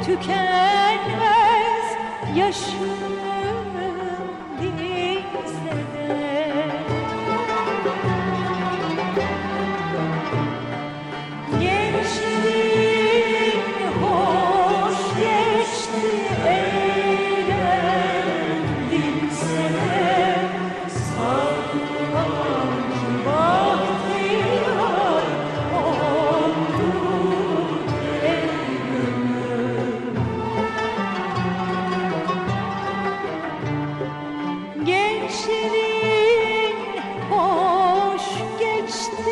tükenmez yaşım dinse de. Gençliğin hoş geçti, eğlendimse de, sanmam ki bahtiyar oldum ey gönül. Gençliğin hoş geçti,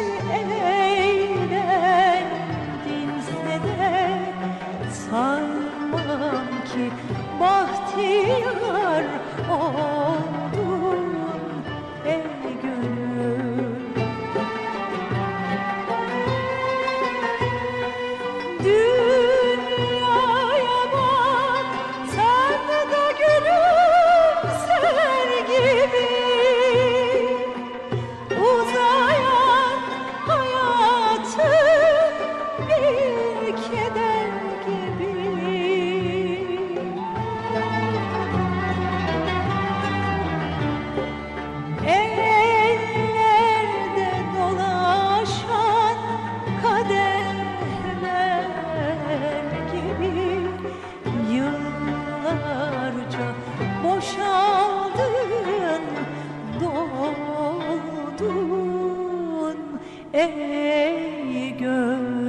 eğlendimse de, sanmam ki bahtiyar oldum ey gönül. Dünyaya bak, sen de gülümser gibi, uzayan hayatın bir keder gibi. Ellerde dolaşan kaderler gibi, yıllarca boşaldın, doldun ey gönül.